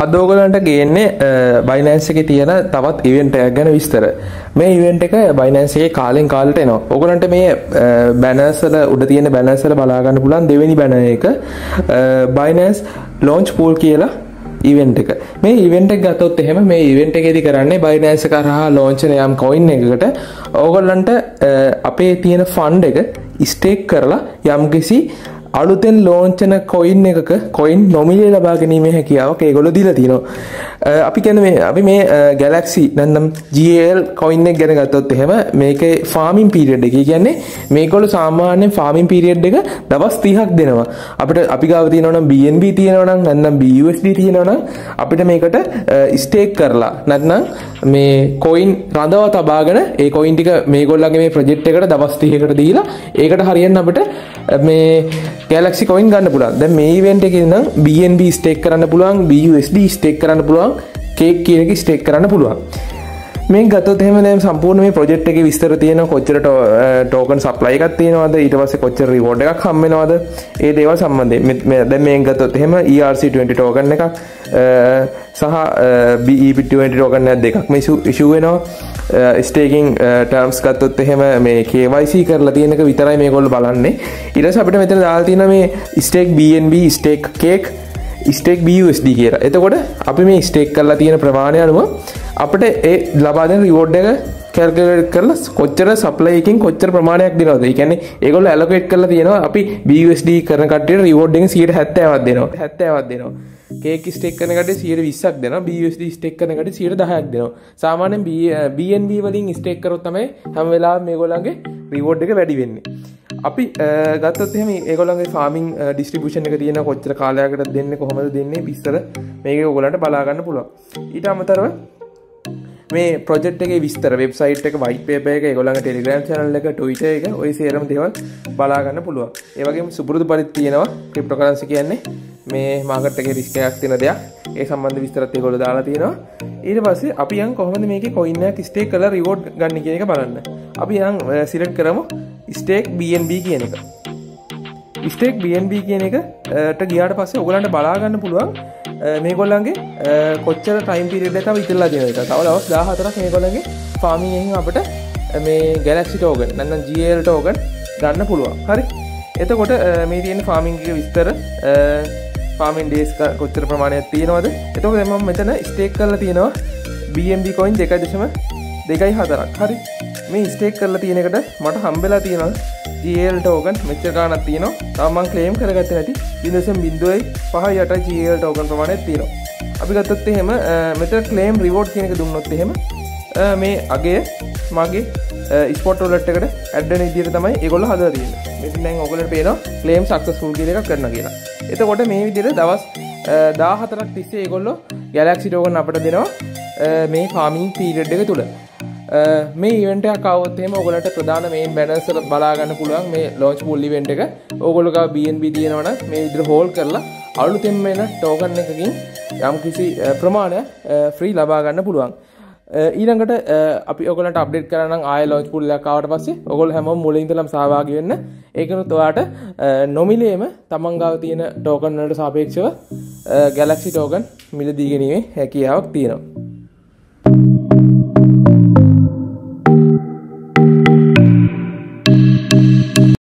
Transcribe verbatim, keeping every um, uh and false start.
අද ඔයගලන්ට ගේන්නේ Binance එකේ තියෙන තවත් ඉවෙන්ට් එකක් ගැන විස්තර. මේ ඉවෙන්ට් එක Binance එකේ කාලෙන් කාලට එනවා. ඔයගලන්ට මේ බැනර්ස් වල උඩ තියෙන බැනර්ස් වල බලා ගන්න පුළුවන් දෙවෙනි බැනර් එක Binance Launch Pool කියලා ඉවෙන්ට් එක. මේ ඉවෙන්ට් එක ගත්තොත් එහෙම මේ ඉවෙන්ට් එකේදී කරන්නේ Binance කරහා launch වෙන යම් coin එකකට ඕගොල්ලන්ට අපේ තියෙන fund එක stake කරලා යම්කිසි අලුතෙන් launch වෙන coin එකක coin nominally ලබා ගැනීමේ හැකියාවක් ඒගොල්ලෝ දීලා තිනවා. අපි කියන්නේ මේ අපි මේ Galaxy නැත්නම් G A L coin එක ගැන ගත්තොත් එහෙම මේකේ farming period එක කියන්නේ මේගොල්ලෝ සාමාන්‍යයෙන් farming period එක දවස් තිහක් දෙනවා. අපිට අපි ගාව තියෙනවා නම් B N B තියෙනවා නම් නැත්නම් B U S D තියෙනවා නම් අපිට මේකට stake කරලා නැත්නම් මේ coin රඳවා තබාගෙන ඒ coin ටික මේගොල්ලන්ගේ මේ project එකට දවස් තිහකට දීලා ඒකට හරියන්න අපිට මේ Galaxy coin ගන්න පුළුවන්. දැන් මේ event එකේ නම් B N B stake කරන්න පුළුවන්, B U S D stake කරන්න පුළුවන්, Cake කියන එක stake කරන්න පුළුවන්. මේ ගත්තොත් එහෙම දැන් සම්පූර්ණ මේ project එකේ විස්තර තියෙනවා කොච්චර token supply එකක් තියෙනවද, ඊට පස්සේ කොච්චර reward එකක් හම් වෙනවද, ඒ දේවල් සම්බන්ධයෙන් මේ දැන් මේ ගත්තොත් එහෙම E R C twenty token එකක් සහ B E P twenty token එකක් දෙකක් මේ issue වෙනවා. staking terms ගත්තොත් එහෙම මේ K Y C කරලා තියෙන එක විතරයි මේගොල්ලෝ බලන්නේ. ඊට පස්සේ අපිට මෙතන දාලා තියෙනවා මේ stake B N B, stake Cake, stake B U S D කියලා. එතකොට අපි මේ stake කරලා තියෙන ප්‍රමාණය අනුව අපිට ඒ ලබා දෙන reward එක calculate කරලා කොච්චර supply එකකින් කොච්චර ප්‍රමාණයක් දෙනවද? ඒ කියන්නේ ඒගොල්ලෝ allocate කරලා තියෙනවා අපි B U S D කරන කට්ටියට reward එකෙන් one hundred seventy ක් දෙනවා. seventy ක් දෙනවා. Cake stake කරන කට්ටිය one hundred twenty ක් දෙනවා. B U S D stake කරන කට්ටිය one hundred ten ක් දෙනවා. සාමාන්‍යයෙන් B N B වලින් stake කරොත් තමයි හැම වෙලාවෙම මේගොල්ලන්ගේ reward එක වැඩි වෙන්නේ. අපි ගත්තොත් එහෙම ඒගොල්ලන්ගේ farming distribution එක තියෙන කොච්චර කාලයකට දෙන්නේ කොහොමද දෙන්නේ විස්තර මේකේ ඔයගොල්ලන්ට බලා ගන්න පුළුවන්. ඊට අමතරව මේ project එකේ විස්තර website එක white paper එක ඒගොල්ලන්ගේ Telegram channel එක Twitter එක ඔය සේරම දේවල් බලා ගන්න පුළුවන්. ඒ වගේම සුපුරුදු පරිදි තියෙනවා cryptocurrency කියන්නේ මේ මාකට් එකේ රිස්ක් එකක් තියෙන දෙයක්. ඒ සම්බන්ධ විස්තරත් ඒගොල්ලෝ දාලා තියෙනවා. ඊට පස්සේ අපි යන් කොහොමද මේකේ coin එකක් stake කරලා reward ගන්න කියන එක බලන්න. අපි යන් select කරමු stake B N B කියන එක. stake B N B කියන එකට ගියාට පස්සේ ඔයගලන්ට බලා ගන්න පුළුවන් මේගොල්ලන්ගේ කොච්චර time period එක තව ඉතිරලා තියෙනවද කියලා. තව දවස් දාහතරක් මේගොල්ලන්ගේ farming එකෙන් අපිට මේ Galaxy token නැත්නම් G A L token ගන්න පුළුවන්. හරි. එතකොට මේ තියෙන farming එක විස්තර farming days කොච්චර ප්‍රමාණයක් තියෙනවද? එතකොට මම මෙතන stake කරලා තියෙනවා B N B coin two point two four ක්. හරි. මේ stake කරලා තියෙන එකට මට හම්බෙලා තියෙනවා G A L token මෙච්චර ගාණක් තියෙනවා. තාම මම claim කරගත්තේ නැති zero point zero five eight G A L token ප්‍රමාණයක් තියෙනවා. අපි ගත්තොත් එහෙම මෙතන claim reward කියන එක දුන්නොත් එහෙම මේ අගය මගේ spot wallet එකට add වෙන විදිහට තමයි ඒගොල්ලෝ හදලා තියෙන්නේ. මෙතන දැන් ඔයගොල්ලන්ට පේනවා claim successful කියලා එකක් කරනවා කියලා. එතකොට මේ විදිහට දවස් දාහතරක් තිස්සේ ඒගොල්ලෝ Galaxy token අපිට දෙනවා මේ farming period එක තුල. මේ event එකක් ආවොත් එහෙම ඔයගොල්ලන්ට ප්‍රධාන main banners වල බලා ගන්න පුළුවන් මේ launch pool event එක. ඔයගොල්ලෝ ගාව B N B දිනනවා නම් මේ විදිහට hold කරලා අලුතෙන් එන token එකකින් යම්කිසි ප්‍රමාණයක් free ලබා ගන්න පුළුවන්. ඊළඟට අපි ඔයගොල්ලන්ට අප්ඩේට් කරා නම් ආයෙ launch pool එකක් ආවට පස්සේ ඔයගොල්ලෝ හැමෝම මුලින් ඉඳලම සහභාගී වෙන්න. ඒකනොත් ඔයාට නොමිලේම තමන් ගාව තියෙන token වලට සාපේක්ෂව Galaxy token මිලදී ගැනීමේ හැකියාවක් තියෙනවා.